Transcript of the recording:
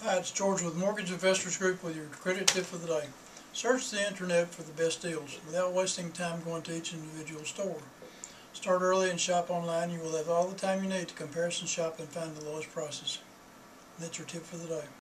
Hi, it's George with Mortgage Investors Group with your credit tip of the day. Search the internet for the best deals without wasting time going to each individual store. Start early and shop online. You will have all the time you need to comparison shop and find the lowest prices. That's your tip for the day.